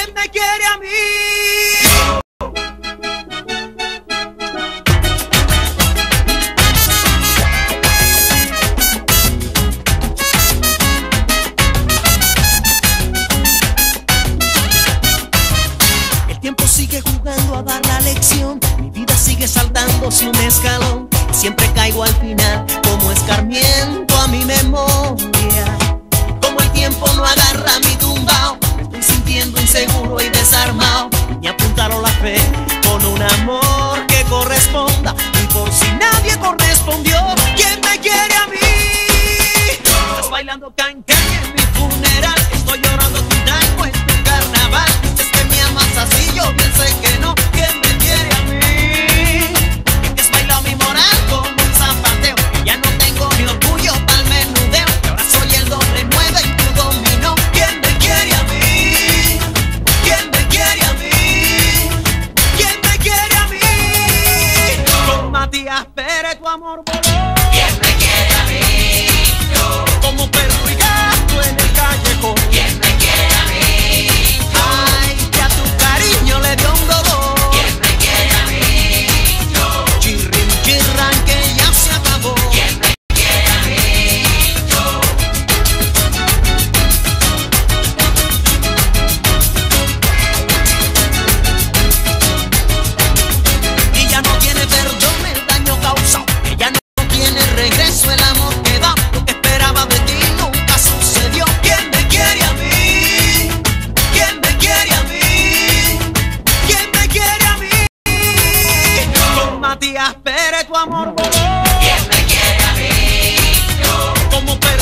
¿quién me quiere a mí? El tiempo sigue jugando a dar la lección, mi vida sigue saltándose un escalón, siempre caigo al final como escarmiento a mi memoria. Como el tiempo no agarra mi tumbao, me estoy sintiendo inseguro y desarmado. Me apuntaron la fe con un amor que corresponda, y por si nadie correspondió, ¿quién me quiere a mí? Estás bailando cancan en mi funeral, estoy llorando tu tango en tu carnaval. Es que me amas así, yo bien sé que no. ¿Quién me quiere a mí? Que has bailado mi moral como un zapateo, y ya no tengo ni orgullo pa'l menudeo, y ahora soy el doble 9 y tu dominó. ¿Quién me quiere a mí? ¿Quién me quiere a mí? ¿Quién me quiere a mí? Con Matías Pérez tu amor voló. ¿Quién me quiere a mí? Yo. Como perro y gato en el callejón. ¿Quién me quiere a mí? Ay, que a tu cariño le dio un dolor. ¿Quién me quiere a mí? Yo. Chirrin, chirran, que ya se acabó. ¿Quién me quiere a mí? Yo. Y ya no tiene perdón el daño causado, que ya no tiene regreso el amor que da. Lo que esperaba de ti nunca sucedió. ¿Quién me quiere a mí? ¿Quién me quiere a mí? ¿Quién me quiere a mí? Con Matías Pérez tu amor voló. ¿Quién me quiere a mí? Yo. Como perro